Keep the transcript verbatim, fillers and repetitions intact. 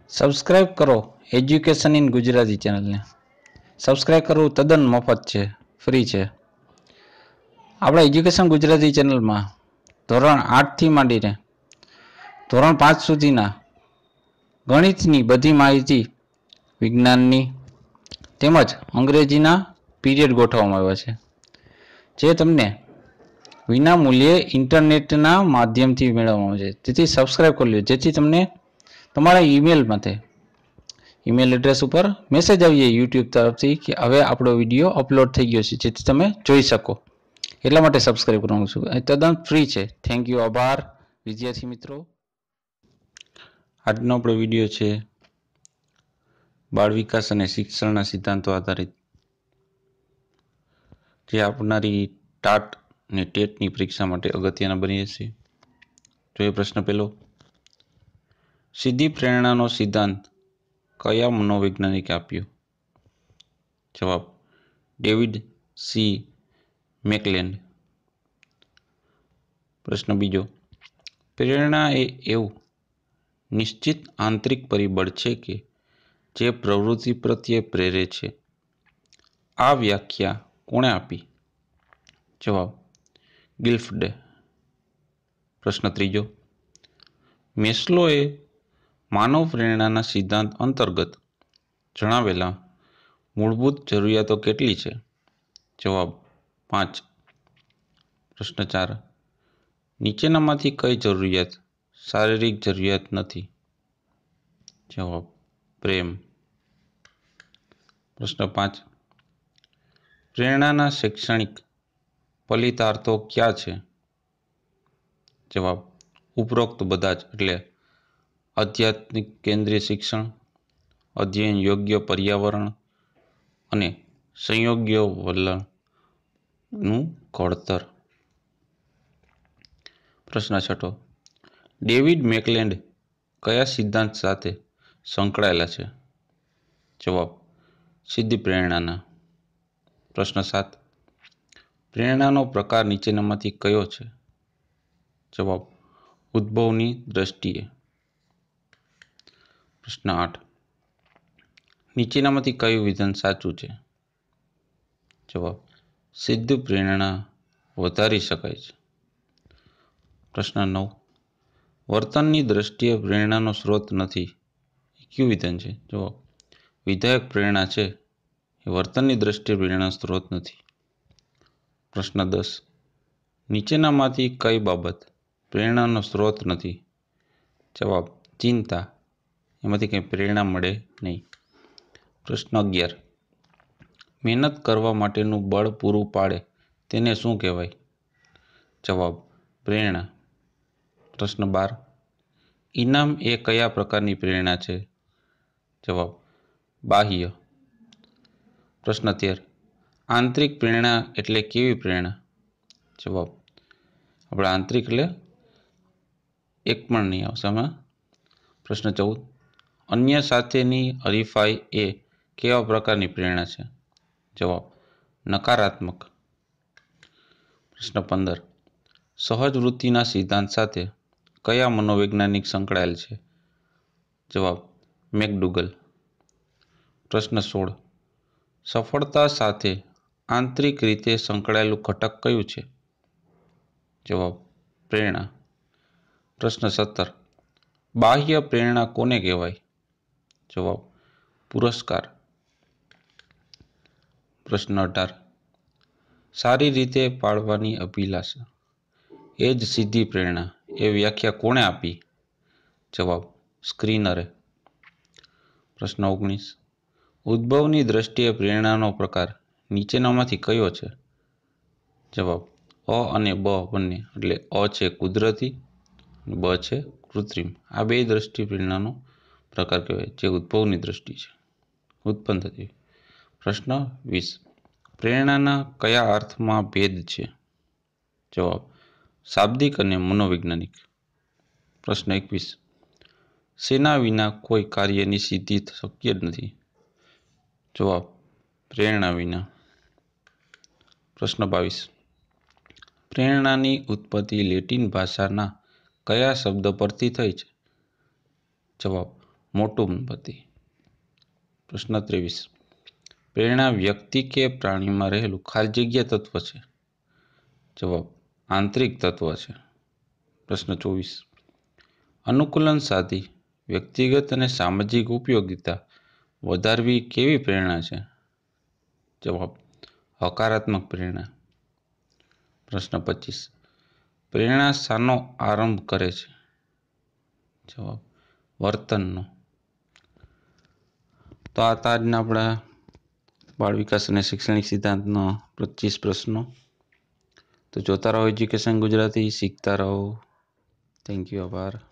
Subscribe કરો education in Gujarati ચેનલને. Subscribe કરવું તદ્દન મફત છે, ફ્રી છે. આપણા એજ્યુકેશન ગુજરાતી ચેનલમાં ધોરણ આઠથી માંડીને ધોરણ પાંચ સુધીના ગણિતની બધી માહિતી, વિજ્ઞાનની તેમજ અંગ્રેજીના પીરિયડ ગોઠવવામાં આવ્યા છે, જે તમને વિના મૂલ્યે ઇન્ટરનેટના માધ્યમથી મેળવવામાં આવે છે. તેથી સબસ્ક્રાઇબ કરી લો, જેથી તમને તમારા ઈમેલમાંથી ઈમેલ એડ્રેસ ઉપર મેસેજ આવી જાય યુટ્યુબ તરફથી કે હવે આપણો વિડીયો અપલોડ થઈ ગયો છે, જેથી તમે જોઈ શકો. એટલા માટે સબસ્ક્રાઇબ કરવાનું છું. એ તદ્દન ફ્રી છે. Thank you. આભાર વિદ્યાર્થી મિત્રો. આજનો આપણો વિડીયો છે બાળ વિકાસ અને શિક્ષણના સિદ્ધાંતો આધારિત, જે આપનારી ટાટ અને ટેટની પરીક્ષા માટે અગત્યના બની જશે. જોઈએ પ્રશ્ન પહેલો. સીધી પ્રેરણાનો સિદ્ધાંત કયા મનોવૈજ્ઞાનિકે આપ્યો? જવાબ ડેવિડ સી મેકલેન્ડ. પ્રશ્ન બીજો. પ્રેરણા એ એવું નિશ્ચિત આંતરિક પરિબળ છે કે જે પ્રવૃત્તિ પ્રત્યે પ્રેરે છે. આ વ્યાખ્યા કોણે આપી? જવાબ ગિલ્ફ્ડે. પ્રશ્ન ત્રીજો. મેસ્લોએ માનવ પ્રેરણાના સિદ્ધાંત અંતર્ગત જણાવેલા મૂળભૂત જરૂરિયાતો કેટલી છે? જવાબ પાંચ. પ્રશ્ન ચાર. નીચેનામાંથી કઈ જરૂરિયાત શારીરિક જરૂરિયાત નથી? જવાબ પ્રેમ. પ્રશ્ન પાંચ. પ્રેરણાના શૈક્ષણિક ફલિતાર્થો ક્યાં છે? જવાબ ઉપરોક્ત બધા જ, એટલે આધ્યાત્મિક કેન્દ્રીય શિક્ષણ, અધ્યયન યોગ્ય પર્યાવરણ અને સંયોગ્ય વલણનું ઘડતર. પ્રશ્ન છઠ્ઠો. ડેવિડ મેકલેન્ડ કયા સિદ્ધાંત સાથે સંકળાયેલા છે? જવાબ સીધી પ્રેરણાના. પ્રશ્ન સાત. પ્રેરણાનો પ્રકાર નીચેનામાંથી કયો છે? જવાબ ઉદ્ભવની દ્રષ્ટિએ. પ્રશ્ન આઠ. નીચેનામાંથી કયું વિધાન સાચું છે? જવાબ સિદ્ધ પ્રેરણા વધારી શકાય છે. પ્રશ્ન નવ. વર્તનની દ્રષ્ટિએ પ્રેરણાનો સ્ત્રોત નથી, એ કયું વિધાન છે? જવાબ વિધાયક પ્રેરણા છે, એ વર્તનની દ્રષ્ટિએ પ્રેરણા સ્ત્રોત નથી. પ્રશ્ન દસ. નીચેનામાંથી કઈ બાબત પ્રેરણાનો સ્ત્રોત નથી? જવાબ ચિંતા, એમાંથી કંઈ પ્રેરણા મળે નહીં. પ્રશ્ન અગિયાર. મહેનત કરવા માટેનું બળ પૂરું પાડે તેને શું કહેવાય? જવાબ પ્રેરણા. પ્રશ્ન બાર. ઇનામ એ કયા પ્રકારની પ્રેરણા છે? જવાબ બાહ્ય. પ્રશ્ન તેર. આંતરિક પ્રેરણા એટલે કેવી પ્રેરણા? જવાબ આપણે આંતરિક એટલે એક પણ નહીં આવશે આમાં. પ્રશ્ન ચૌદ. અન્ય સાથેની હરીફાઈ એ કેવા પ્રકારની પ્રેરણા છે? જવાબ નકારાત્મક. પ્રશ્ન પંદર. સહજ વૃત્તિના સિદ્ધાંત સાથે કયા મનોવૈજ્ઞાનિક સંકળાયેલ છે? જવાબ મેકડુગલ. પ્રશ્ન સોળ. સફળતા સાથે આંતરિક રીતે સંકળાયેલું ઘટક કયું છે? જવાબ પ્રેરણા. પ્રશ્ન સત્તર. બાહ્ય પ્રેરણા કોને કહેવાય? જવાબ પુરસ્કાર. પ્રશ્ન અઢાર. સારી રીતે પાળવાની અભિલાષા એ જ સીધી પ્રેરણા, એ વ્યાખ્યા કોણે આપી? જવાબ સ્ક્રીનરે. પ્રશ્ન ઓગણીસ. ઉદ્ભવની દ્રષ્ટિએ પ્રેરણાનો પ્રકાર નીચેનામાંથી કયો છે? જવાબ અ અને બ બંને, એટલે અ છે કુદરતી અને બ છે કૃત્રિમ. આ બે દ્રષ્ટિ પ્રેરણાનો પ્રકાર કહેવાય, જે ઉદ્ભવની દ્રષ્ટિ છે, ઉત્પન્ન થતી. પ્રશ્ન વીસ. પ્રેરણાના કયા અર્થમાં ભેદ છે? જવાબ શાબ્દિક અને મનોવૈજ્ઞાનિક. પ્રશ્ન એકવીસ. શેના વિના કોઈ કાર્યની સિદ્ધિ શક્ય નથી? જવાબ પ્રેરણા વિના. પ્રશ્ન બાવીસ. પ્રેરણાની ઉત્પત્તિ લેટિન ભાષાના કયા શબ્દ પરથી થઈ છે? જવાબ મોટું પતિ। પ્રશ્ન ત્રેવીસ। પ્રેરણા વ્યક્તિ કે પ્રાણીમાં રહેલું ખાલી જગ્યા તત્વ છે? જવાબ આંતરિક તત્વ છે। પ્રશ્ન ચોવીસ। અનુકૂલન સાધી વ્યક્તિગત અને સામાજિક ઉપયોગિતા વધારવી કેવી પ્રેરણા છે? જવાબ હકારાત્મક પ્રેરણા। પ્રશ્ન પચીસ। પ્રેરણા શાનો આરંભ કરે છે? જવાબ વર્તનનો। તો આ હતા આજના આપણા બાળ વિકાસ અને શૈક્ષણિક સિદ્ધાંતનો પચીસ પ્રશ્નો। તો જોતા રહો એજ્યુકેશન ગુજરાતી, શીખતા રહો। થેન્ક યુ, આભાર।